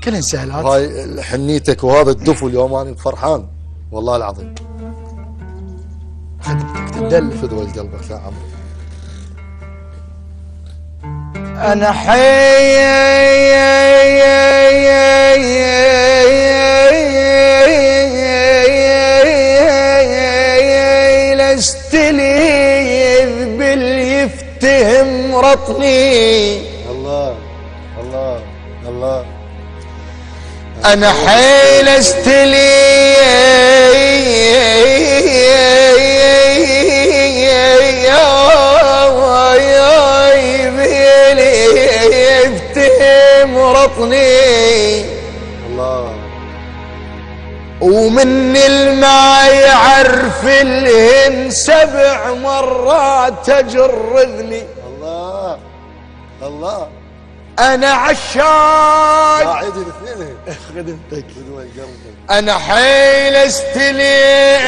كلها سهلات. هاي حنيتك وهذا الدف اليوم انا فرحان والله العظيم. خدمتك تدلل فدوى قلبك يا عمرو. انا حي لستلي باليفتهم رطني. الله الله الله. انا حيل استلي يفتهم رطني. الله. ومن الماء يعرف الهن 7 مرات تجرذني. الله الله. انا عشاق عيد الاثنين خدمتك فدوى قلبك. انا حيل استلي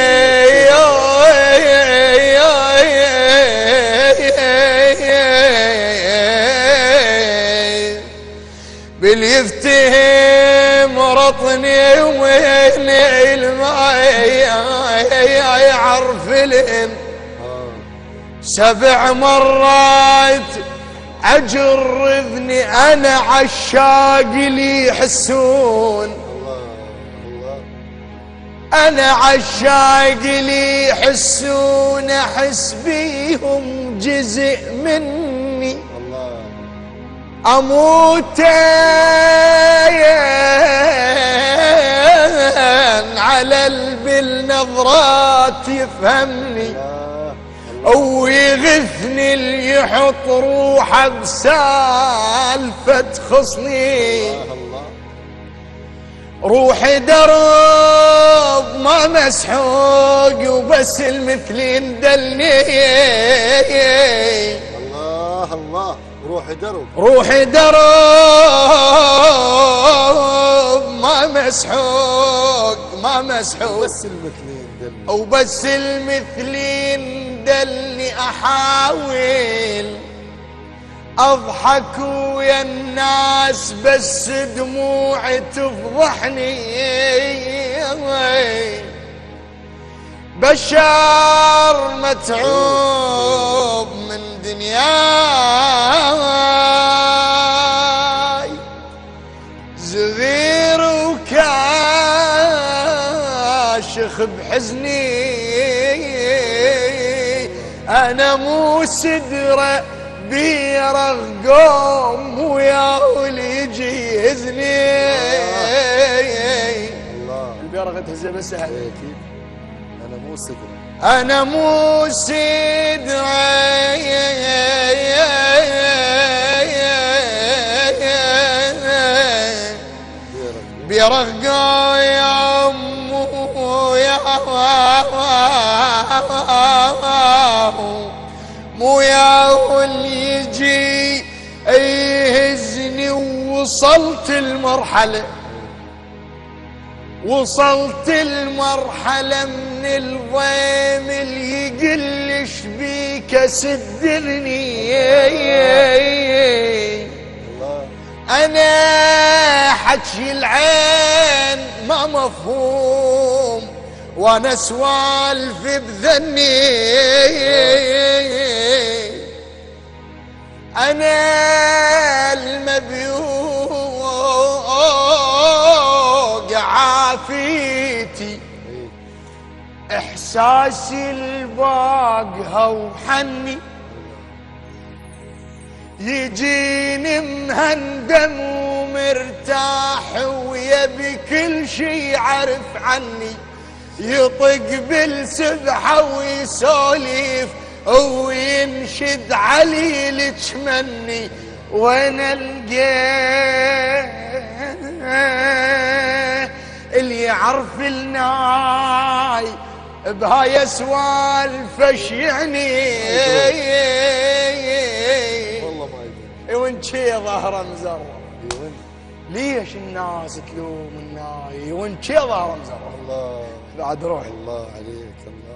باليفتهم رطني وين الماء يعرف الهم 7 مرات اجرذني. انا عشاق لي يحسون. انا عشاق لي يحسون احس بيهم جزء مني. اموت على بالنظرات يفهمني ويغثني اللي يحط روحه بسالفة تخصني. روحي درب ما مسحوق وبس المثلين دلني. الله الله. روحي درب. روحي درب ما مسحوق ما مسحوق بس المثلين دلني. وبس المثلين دلني. احاول اضحك ويا الناس بس دموعي تفضحني. بشر متعوب من دنياي صغير وكاشخ بحزني. انا مو سدرة بيرغ قوم وياه اللي يجي يهزني. البيرغ تهزه بس اكيد. انا مو سدرة. انا مو سدرة بيرغ قوم مو ياه اللي يجي يهزني. ووصلت المرحلة من الضيم اللي يقلش بيك سدرني. انا حكي العين ما مفهوم وانا سوالف بذني. انا المبيوق عافيتي احساسي الباقها وحني. يجيني مهندم ومرتاح ويبي كل شي يعرف عني. يطق بالسبحة ويسولف وينشد علي لتشمني. وانا القاه اللي يعرف الناي بهاي سوالف ايش يعني. والله ما يدري. وين شي ظهره مزرر. ليش الناس تلوم الناي وين شي ظهره مزرر. الله بعد روح. الله عليك الله.